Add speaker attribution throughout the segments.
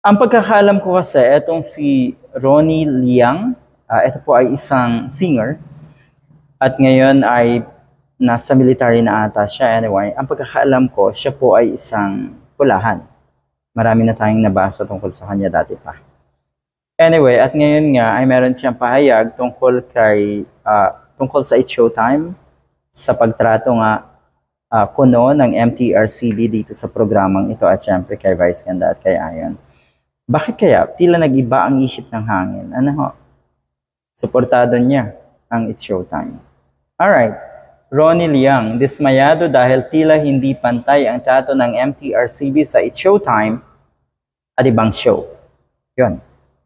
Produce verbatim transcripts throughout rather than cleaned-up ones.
Speaker 1: Ang pagkakaalam ko kasi, etong si Ronnie Liang, uh, ito po ay isang singer, at ngayon ay nasa military na ata siya. Anyway, ang pagkakaalam ko, siya po ay isang pulahan. Marami na tayong nabasa tungkol sa kanya dati pa. Anyway, at ngayon nga ay meron siyang pahayag tungkol kay uh, tungkol sa It's Showtime, sa pagtrato nga uh, kuno ng M T R C B dito sa programang ito at syempre kay Vice Ganda at kay Ayon. Bakit kaya? Tila nag-iba ang isip ng hangin. Ano ho? Suportado niya ang It's Showtime. Alright. Ronnie Liang, dismayado dahil tila hindi pantay ang trato ng M T R C B sa It's Showtime at ibang show. Yun.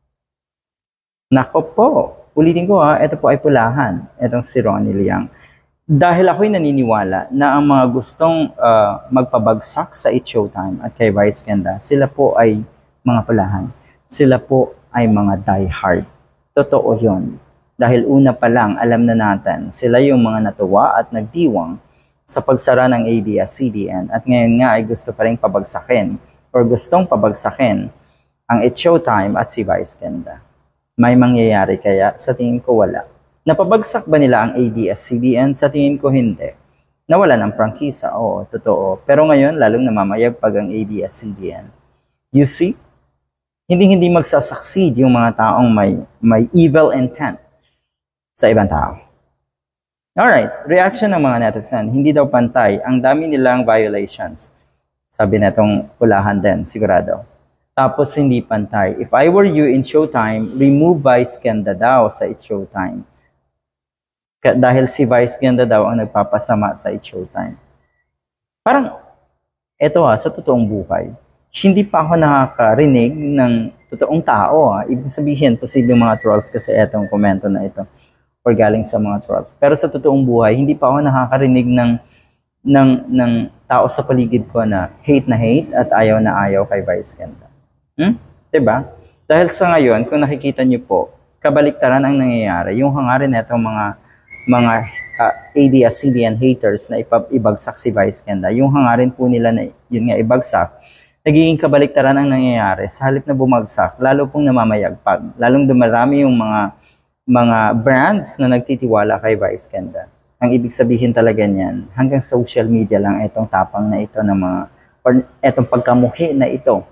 Speaker 1: Nako po. Ulitin ko ha, ito po ay pulahan. Itong si Ronnie Liang. Dahil ako'y naniniwala na ang mga gustong uh, magpabagsak sa It's Showtime at kay Vice Ganda, sila po ay mga pulahan. Sila po ay mga diehard. Totoo yun. Dahil una pa lang, alam na natin, sila yung mga natuwa at nagdiwang sa pagsara ng A B S C B N. At ngayon nga ay gusto pa rin pabagsakin or gustong pabagsakin ang It's Showtime at si Vice Ganda. May mangyayari kaya? Sa tingin ko wala. Napabagsak ba nila ang A B S C B N? Sa tingin ko hindi. Nawala ng prangkisa, oo, totoo. Pero ngayon, lalong namamayagpag ang A B S C B N. You see? Hindi-hindi magsasucceed yung mga taong may, may evil intent sa ibang tao. Alright, reaction ng mga netizen, hindi daw pantay, ang dami nilang violations. Sabi netong pulahan din, sigurado. Tapos hindi pantay. If I were you in Showtime, remove Vice Ganda daw sa It's Showtime. Dahil si Vice Ganda daw ang nagpapasama sa It's Showtime. Parang, eto ha, sa totoong buhay, hindi pa ako nakakarinig ng totoong tao. Ha. Ibig sabihin, posibleng mga trolls kasi etong komento na ito. Or galing sa mga trolls. Pero sa totoong buhay, hindi pa ako nakakarinig ng, ng, ng tao sa paligid ko na hate na hate at ayaw na ayaw kay Vice Ganda. Hmm? Diba? Dahil sa ngayon, kung nakikita niyo po, kabaliktaran ang nangyayari. Yung hangarin na itong mga, mga uh, A B S C B N haters na ibagsak si Vice Ganda, yung hangarin po nila na yun nga ibagsak, nagiging kabaliktaran ang nangyayari. Sa halip na bumagsak, lalo pong namamayagpag. Lalong dumarami yung mga mga brands na nagtitiwala kay Vice Ganda. Ang ibig sabihin talaga niyan, hanggang social media lang itong tapang na ito ng mga, or itong pagkamuhi na ito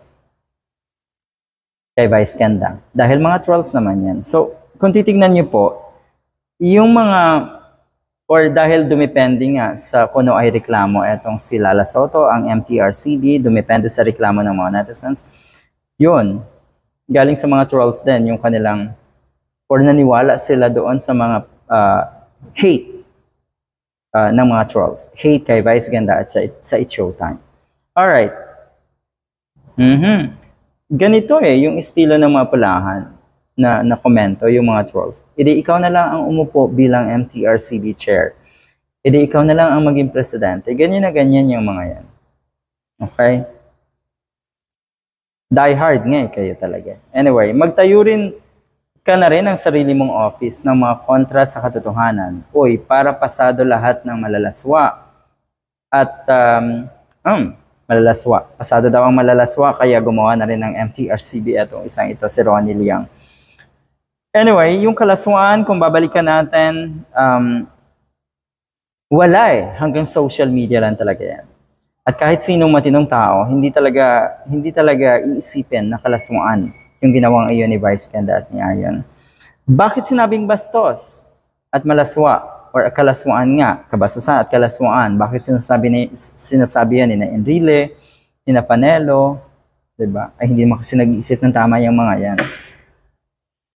Speaker 1: kay Vice Ganda. Dahil mga trolls naman yan. So, kung titignan niyo po, yung mga, or dahil dumepende nga sa kuno ay reklamo, etong si Lala Soto, ang M T R C B, dumepende sa reklamo ng mga netizens, yun, galing sa mga trolls din, yung kanilang, or naniwala sila doon sa mga uh, hate uh, ng mga trolls. Hate kay Vice Ganda at sa, sa It's Showtime. Alright. Mm-hmm. Ganito eh, yung estilo ng mga pulahan na, na komento, yung mga trolls. Idi ikaw na lang ang umupo bilang M T R C B chair. Idi ikaw na lang ang maging presidente. Ganyan na ganyan yung mga yan. Okay? Die hard nga eh, kayo talaga. Anyway, magtayo rin ka na rin ang sarili mong office ng mga kontra sa katotohanan. Uy, para pasado lahat ng malalaswa. At, um, um, malalaswa. Pasado daw ang malalaswa, kaya gumawa na rin ng M T R C B itong isang ito, si Ronnie Liang. Anyway, yung kalaswaan, kung babalikan natin, um, wala eh. Hanggang social media lang talaga yan. At kahit sinong matinong tao, hindi talaga, hindi talaga iisipin na kalaswaan yung ginawang iyon ni Vice Ganda at ni Ayon. Bakit sinabing bastos at malaswa or kalaswaan nga, kabastusan at kalaswaan? Bakit sinasabi, ni, sinasabi yan ni na Enrile, ni na Panelo, diba? Ay hindi mo kasi nag-iisip ng tama yung mga yan.